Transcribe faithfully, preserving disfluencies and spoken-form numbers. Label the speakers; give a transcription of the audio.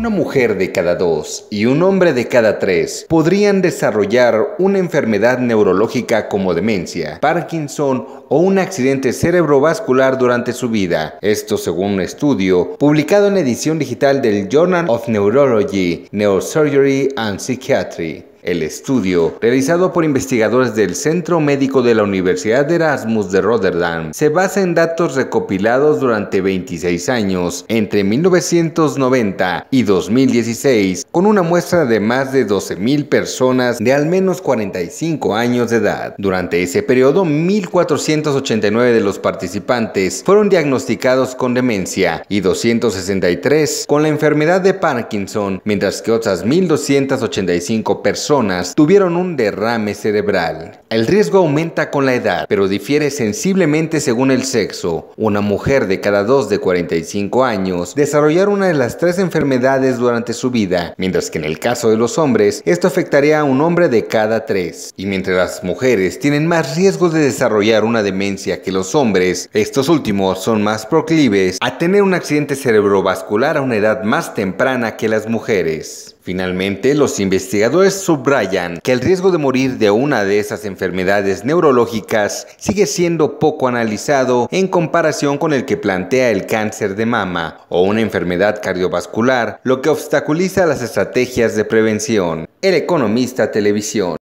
Speaker 1: Una mujer de cada dos y un hombre de cada tres podrían desarrollar una enfermedad neurológica como demencia, Parkinson o un accidente cerebrovascular durante su vida. Esto según un estudio publicado en la edición digital del Journal of Neurology, Neurosurgery and Psychiatry. El estudio, realizado por investigadores del Centro Médico de la Universidad de Erasmus de Rotterdam, se basa en datos recopilados durante veintiséis años, entre mil novecientos noventa y dos mil dieciséis, con una muestra de más de doce mil personas de al menos cuarenta y cinco años de edad. Durante ese periodo, mil cuatrocientos ochenta y nueve de los participantes fueron diagnosticados con demencia y doscientos sesenta y tres con la enfermedad de Parkinson, mientras que otras mil doscientas ochenta y cinco personas tuvieron un derrame cerebral. El riesgo aumenta con la edad, pero difiere sensiblemente según el sexo. Una mujer de cada dos de cuarenta y cinco años desarrollará una de las tres enfermedades durante su vida, mientras que en el caso de los hombres, esto afectaría a un hombre de cada tres. Y mientras las mujeres tienen más riesgo de desarrollar una demencia que los hombres, estos últimos son más proclives a tener un accidente cerebrovascular a una edad más temprana que las mujeres. Finalmente, los investigadores subrayan que el riesgo de morir de una de esas enfermedades neurológicas sigue siendo poco analizado en comparación con el que plantea el cáncer de mama o una enfermedad cardiovascular, lo que obstaculiza las estrategias de prevención. El Economista Televisión.